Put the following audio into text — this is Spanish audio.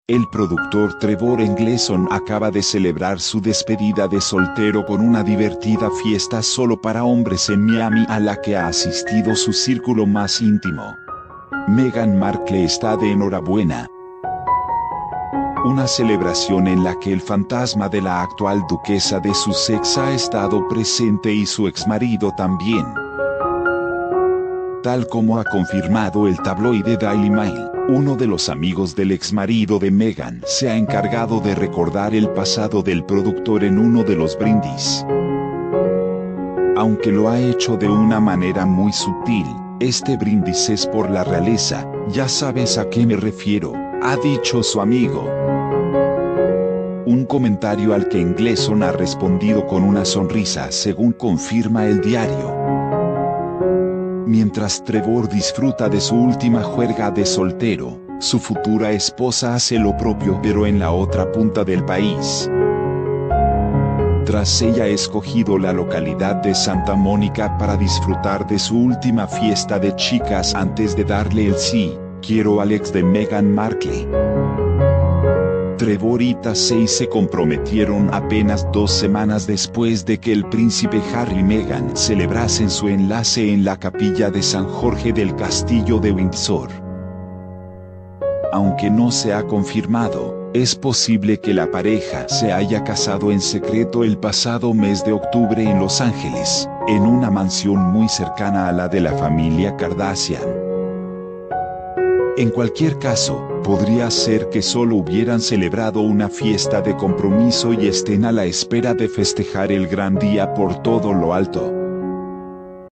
El productor Trevor Engleson acaba de celebrar su despedida de soltero con una divertida fiesta solo para hombres en Miami a la que ha asistido su círculo más íntimo. Meghan Markle está de enhorabuena. Una celebración en la que el fantasma de la actual duquesa de Sussex ha estado presente y su exmarido también. Tal como ha confirmado el tabloide Daily Mail, uno de los amigos del exmarido de Meghan se ha encargado de recordar el pasado del productor en uno de los brindis. Aunque lo ha hecho de una manera muy sutil, este brindis es por la realeza, ya sabes a qué me refiero, ha dicho su amigo. Un comentario al que Engleson ha respondido con una sonrisa según confirma el diario. Mientras Trevor disfruta de su última juerga de soltero, su futura esposa hace lo propio pero en la otra punta del país. Tras ella ha escogido la localidad de Santa Mónica para disfrutar de su última fiesta de chicas antes de darle el sí, quiero al ex de Meghan Markle. Trevor y Tassay se comprometieron apenas 2 semanas después de que el príncipe Harry y Meghan celebrasen su enlace en la capilla de San Jorge del Castillo de Windsor. Aunque no se ha confirmado, es posible que la pareja se haya casado en secreto el pasado mes de octubre en Los Ángeles, en una mansión muy cercana a la de la familia Kardashian. En cualquier caso, podría ser que solo hubieran celebrado una fiesta de compromiso y estén a la espera de festejar el gran día por todo lo alto.